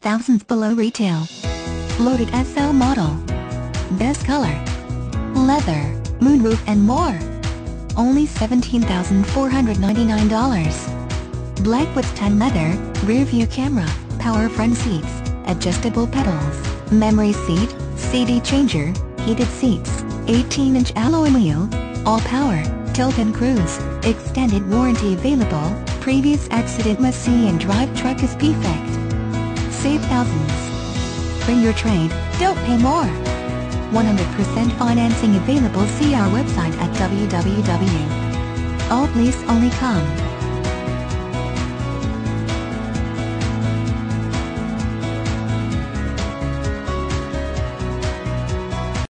thousands below retail. Loaded SL model. Best color. Leather, moonroof and more. Only $17,499. Black with tan leather, rear view camera, power front seats, adjustable pedals, memory seat, CD changer, heated seats, 18-inch alloy wheel, all power, tilt and cruise, extended warranty available, previous accident must see and drive truck is perfect. Save thousands. Bring your trade, don't pay more. 100% financing available. See our website at www.leaseonly.com.